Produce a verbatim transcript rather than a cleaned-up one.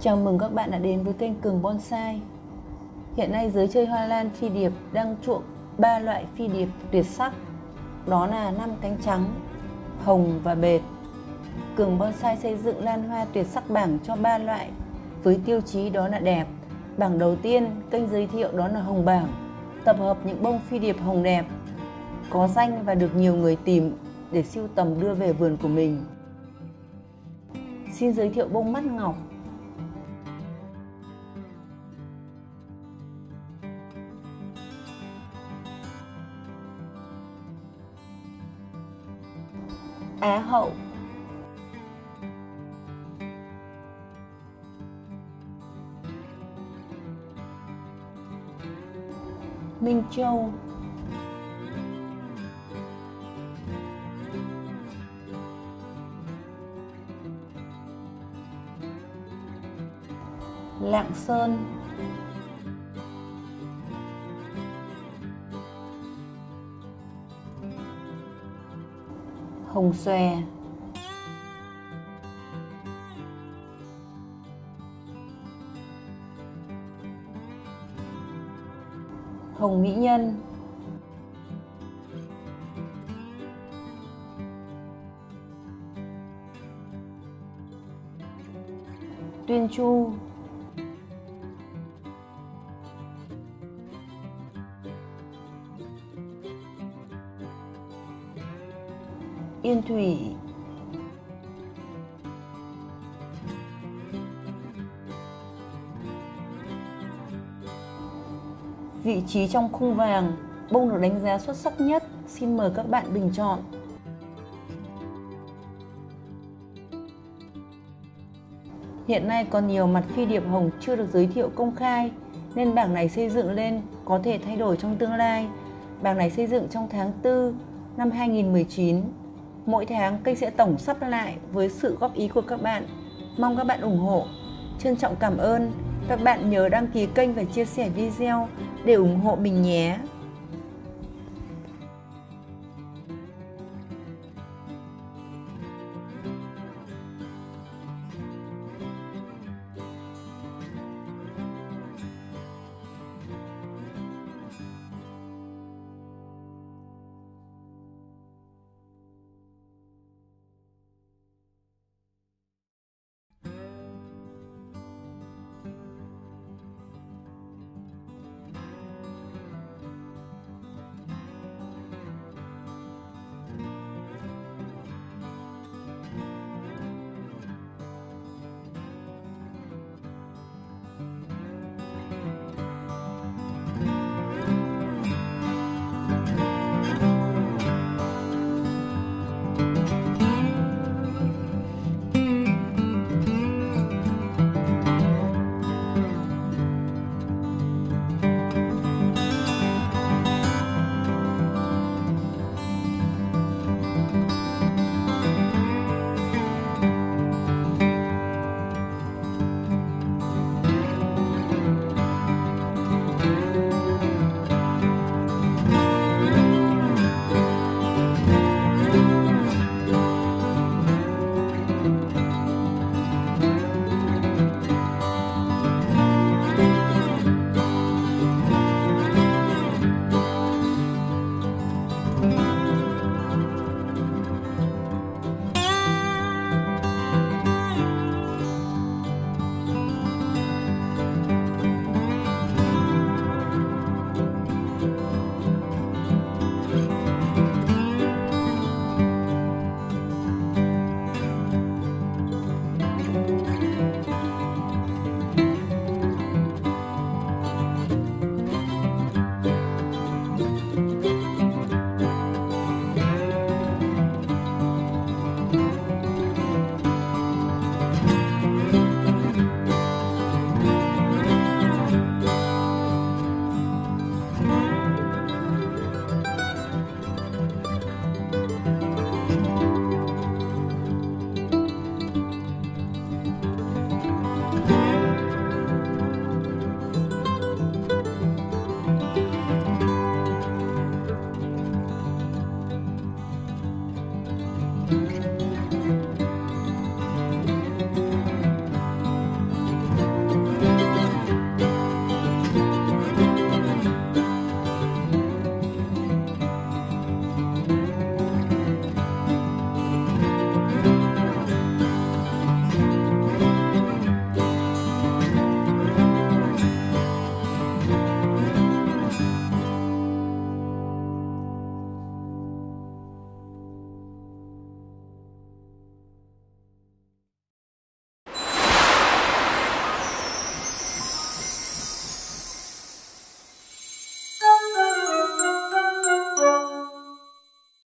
Chào mừng các bạn đã đến với kênh Cường Bonsai. Hiện nay giới chơi hoa lan phi điệp đang chuộng ba loại phi điệp tuyệt sắc, đó là năm cánh trắng, hồng và bệt. Cường Bonsai xây dựng lan hoa tuyệt sắc bảng cho ba loại với tiêu chí đó là đẹp. Bảng đầu tiên kênh giới thiệu đó là hồng bảng, tập hợp những bông phi điệp hồng đẹp, có danh và được nhiều người tìm để sưu tầm đưa về vườn của mình. Xin giới thiệu bông mắt ngọc, Á hậu, Minh Châu, Lạng Sơn, hồng xòe, hồng mỹ nhân, tuyên chu, yên thủy, vị trí trong khung vàng, bông được đánh giá xuất sắc nhất. Xin mời các bạn bình chọn. Hiện nay còn nhiều mặt phi điệp hồng chưa được giới thiệu công khai, nên bảng này xây dựng lên có thể thay đổi trong tương lai. Bảng này xây dựng trong tháng tư năm hai nghìn không trăm mười chín. Mỗi tháng kênh sẽ tổng sắp lại với sự góp ý của các bạn. Mong các bạn ủng hộ. Trân trọng cảm ơn. Các bạn nhớ đăng ký kênh và chia sẻ video để ủng hộ mình nhé.